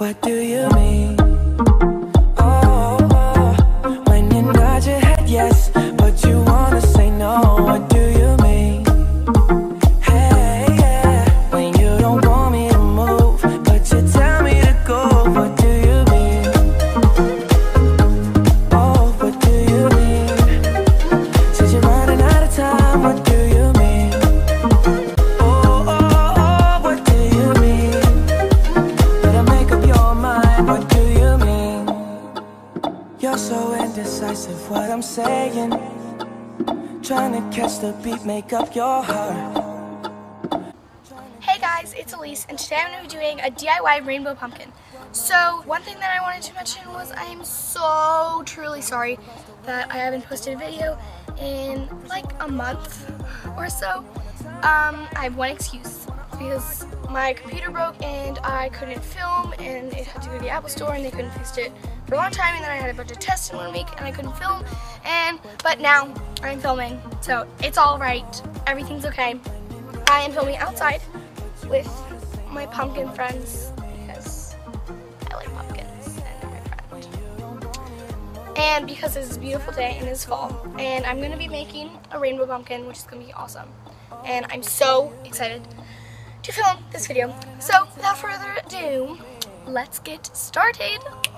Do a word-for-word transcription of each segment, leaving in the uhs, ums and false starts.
what do you mean? Oh, oh, when you nod your head yes, but you wanna say no, what do you mean? Hey, yeah, when you don't want me to move, but you tell me to go, what do you mean? Oh, what do you mean? Since you're running out of time, what do you mean? Oh, oh, oh, what do you mean? Better make up your mind, what do you mean? You're so indecisive, what I'm saying. Trying to catch the beat, make up your heart. Hey guys, it's Elise, and today I'm going to be doing a D I Y rainbow pumpkin. So, one thing that I wanted to mention was I am so truly sorry that I haven't posted a video in like a month or so. Um, I have one excuse, because my computer broke and I couldn't film, and it had to go to the Apple store and they couldn't fix it for a long time, and then I had a bunch of tests in one week and I couldn't film, and but now I'm filming, so it's all right, everything's okay. I am filming outside with my pumpkin friends because I like pumpkins and they're my friend. And because it's a beautiful day and it's fall, and I'm going to be making a rainbow pumpkin, which is going to be awesome. And I'm so excited to film this video. So without further ado, let's get started.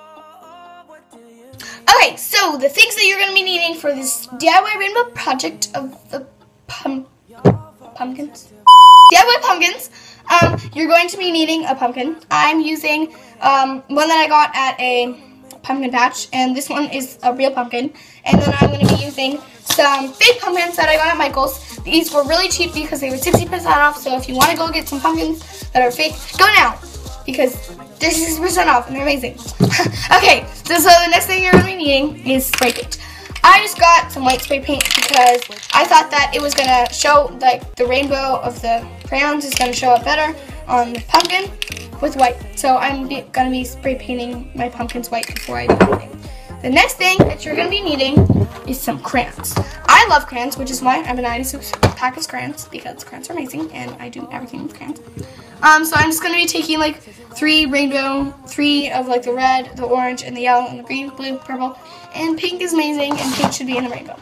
Okay, so the things that you're going to be needing for this D I Y rainbow project of the pum pumpkins, D I Y pumpkins, um, you're going to be needing a pumpkin. I'm using um, one that I got at a pumpkin patch, and this one is a real pumpkin. And then I'm going to be using some fake pumpkins that I got at Michael's. These were really cheap because they were sixty percent off, so if you want to go get some pumpkins that are fake, go now, because they're sixty percent off and they're amazing. Okay, so, so the next thing you're going to be needing is spray paint. I just got some white spray paint because I thought that it was going to show, like, the rainbow of the crayons is going to show up better on the pumpkin with white. So I'm going to be spray painting my pumpkins white before I do anything. The next thing that you're going to be needing is some crayons. I love crayons, which is why I have a ninety-six pack of crayons, because crayons are amazing and I do everything with crayons. Um, so I'm just going to be taking like three rainbow, three of like the red, the orange, and the yellow, and the green, blue, purple, and pink is amazing, and pink should be in the rainbow.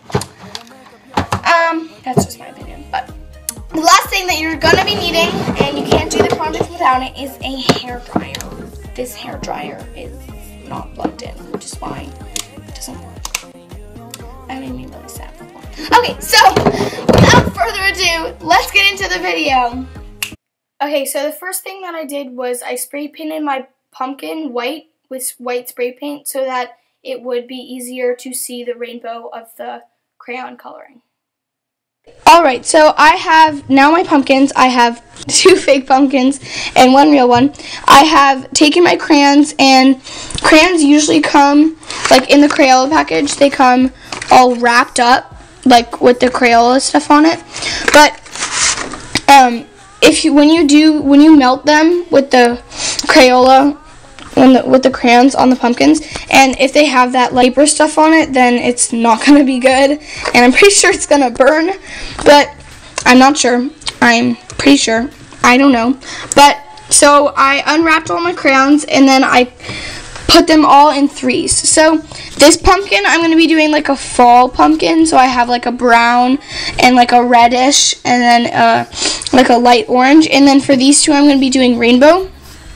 Um, that's just my opinion. But the last thing that you're going to be needing, and you can't do the project without it, is a hair dryer. This hair dryer is not plugged in, which is why it doesn't work. I made me really sad. Okay, so without further ado, let's get into the video. Okay, so the first thing that I did was I spray painted my pumpkin white with white spray paint so that it would be easier to see the rainbow of the crayon coloring. Alright, so I have now my pumpkins. I have two fake pumpkins and one real one. I have taken my crayons, and crayons usually come, like in the Crayola package, they come all wrapped up, like with the Crayola stuff on it. But um, if you when you do when you melt them with the Crayola, when the, with the crayons on the pumpkins, and if they have that like, paper stuff on it, then it's not going to be good, and I'm pretty sure it's going to burn, but I'm not sure. I'm pretty sure. I don't know. But, so I unwrapped all my crayons, and then I put them all in threes. So, this pumpkin, I'm going to be doing like a fall pumpkin, so I have like a brown, and like a reddish, and then uh, like a light orange, and then for these two, I'm going to be doing rainbow.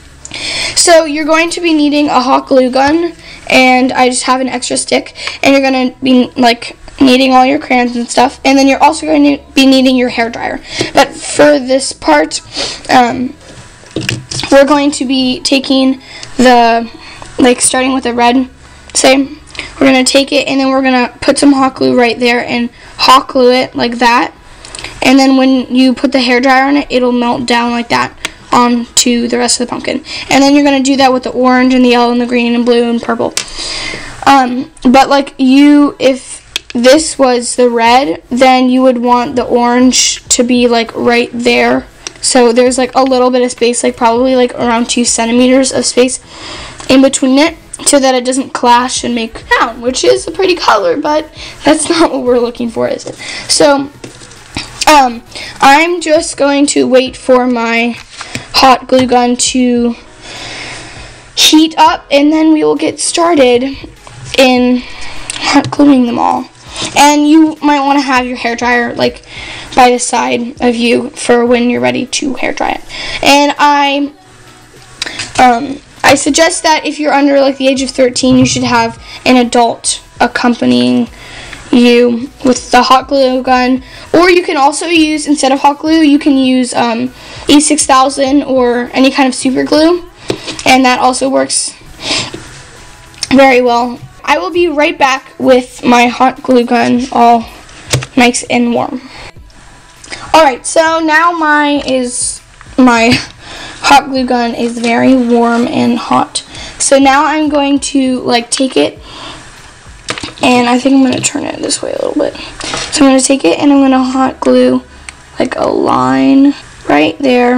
So you're going to be needing a hot glue gun, and I just have an extra stick, and you're going to be like needing all your crayons and stuff, and then you're also going to be needing your hair dryer. But for this part, um, we're going to be taking the, like starting with the red, say, we're going to take it, and then we're going to put some hot glue right there and hot glue it like that, and then when you put the hair dryer on it, it'll melt down like that onto the rest of the pumpkin. And then you're going to do that with the orange and the yellow and the green and blue and purple. Um, but like you, if this was the red, then you would want the orange to be like right there. So there's like a little bit of space, like probably like around two centimeters of space in between it, so that it doesn't clash and make sound, which is a pretty color, but that's not what we're looking for, is it? So um, I'm just going to wait for my hot glue gun to heat up, and then we will get started in hot gluing them all. And you might want to have your hair dryer like by the side of you for when you're ready to hair dry it. And I um I suggest that if you're under like the age of thirteen, you should have an adult accompanying you with the hot glue gun. Or you can also use, instead of hot glue, you can use um, E six thousand or any kind of super glue, and that also works very well. I will be right back with my hot glue gun all nice and warm. Alright, so now my is my hot glue gun is very warm and hot. So now I'm going to like take it, and I think I'm going to turn it this way a little bit. So I'm going to take it and I'm going to hot glue like a line right there.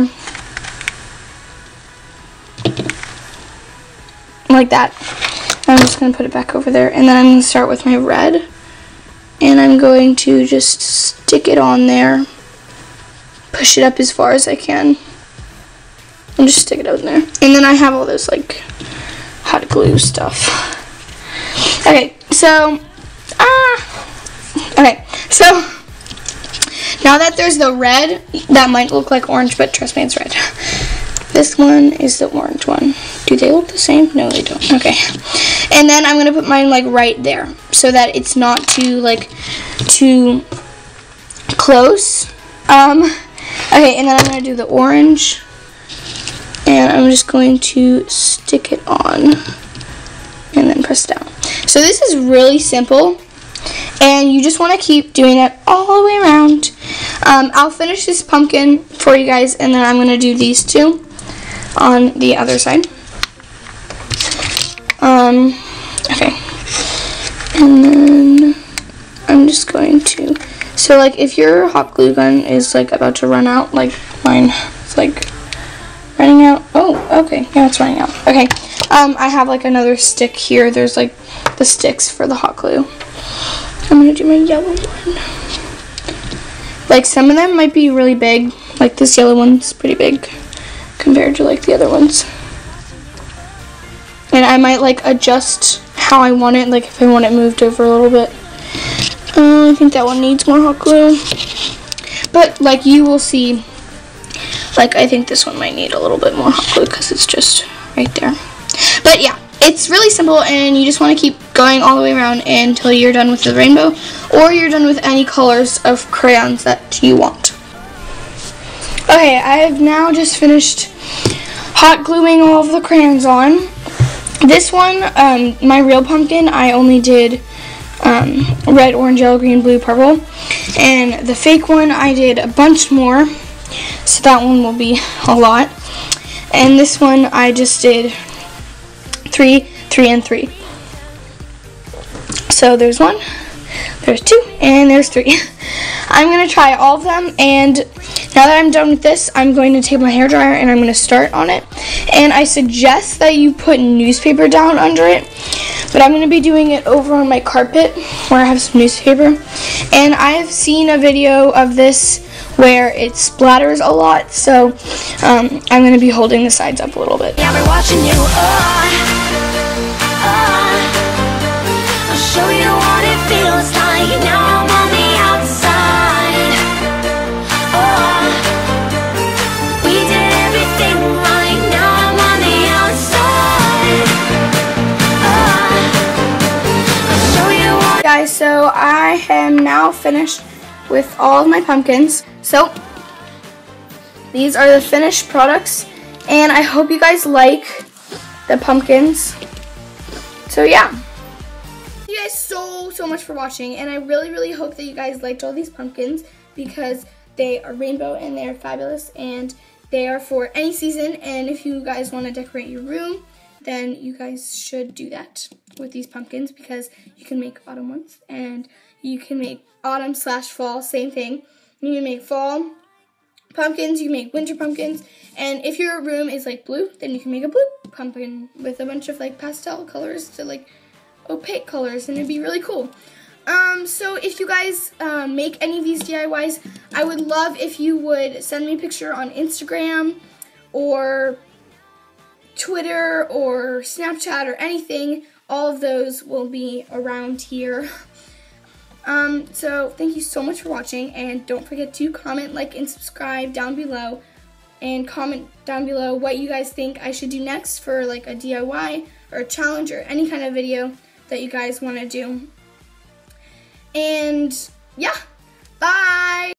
Like that. I'm just going to put it back over there. And then I'm going to start with my red. And I'm going to just stick it on there. Push it up as far as I can. And just stick it out there. And then I have all this like hot glue stuff. Okay, so, ah, okay, so, now that there's the red, that might look like orange, but trust me, it's red. This one is the orange one. Do they look the same? No, they don't. Okay. And then I'm going to put mine, like, right there, so that it's not too, like, too close. Um, okay, and then I'm going to do the orange, and I'm just going to stick it on, and then press down. So this is really simple, and you just want to keep doing it all the way around. Um, I'll finish this pumpkin for you guys, and then I'm going to do these two on the other side. Um, okay. And then I'm just going to, so like if your hot glue gun is like about to run out, like mine is like running out. Oh, okay. Yeah, it's running out. Okay. Um, I have like another stick here. There's like the sticks for the hot glue. I'm going to do my yellow one. Like some of them might be really big. Like this yellow one's pretty big compared to like the other ones. And I might like adjust how I want it. Like if I want it moved over a little bit. Uh, I think that one needs more hot glue. But like you will see, like I think this one might need a little bit more hot glue because it's just right there. But yeah, it's really simple, and you just want to keep going all the way around until you're done with the rainbow, or you're done with any colors of crayons that you want. Okay, I have now just finished hot gluing all of the crayons on. This one, um, my real pumpkin, I only did um, red, orange, yellow, green, blue, purple. And the fake one, I did a bunch more, so that one will be a lot. And this one, I just did three, three, and three. So there's one, there's two, and there's three. I'm going to try all of them, and now that I'm done with this, I'm going to take my hairdryer and I'm going to start on it. And I suggest that you put newspaper down under it, but I'm going to be doing it over on my carpet where I have some newspaper. And I've seen a video of this where it splatters a lot, so um, I'm going to be holding the sides up a little bit. Yeah, we're watching you. Oh, oh, I'll show you what it feels like. Now I'm on the outside. Oh, we did everything right. Now I'm on the outside. Oh, I'll show you what. Guys, so I am now finished with all of my pumpkins. So these are the finished products, and I hope you guys like the pumpkins. So yeah, thank you guys so so much for watching, and I really really hope that you guys liked all these pumpkins, because they are rainbow and they are fabulous, and they are for any season. And if you guys want to decorate your room, then you guys should do that with these pumpkins, because you can make autumn ones, and you can make autumn slash fall, same thing. You can make fall pumpkins, you can make winter pumpkins, and if your room is like blue, then you can make a blue pumpkin with a bunch of like pastel colors to like opaque colors, and it'd be really cool. Um, so if you guys um, make any of these D I Ys, I would love if you would send me a picture on Instagram or Twitter or Snapchat or anything, all of those will be around here. Um, so thank you so much for watching, and don't forget to comment, like, and subscribe down below, and comment down below what you guys think I should do next for like a D I Y or a challenge or any kind of video that you guys want to do. And yeah, bye!